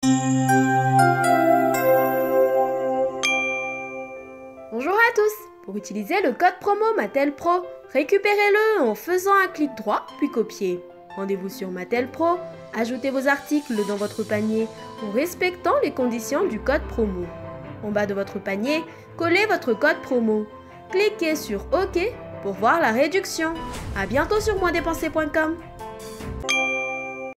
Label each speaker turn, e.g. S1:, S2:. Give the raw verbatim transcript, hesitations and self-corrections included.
S1: Bonjour à tous! Pour utiliser le code promo Mattel Pro, récupérez-le en faisant un clic droit puis copier. Rendez-vous sur Mattel Pro, ajoutez vos articles dans votre panier en respectant les conditions du code promo. En bas de votre panier, collez votre code promo. Cliquez sur OK pour voir la réduction. À bientôt sur moins dépenser point com.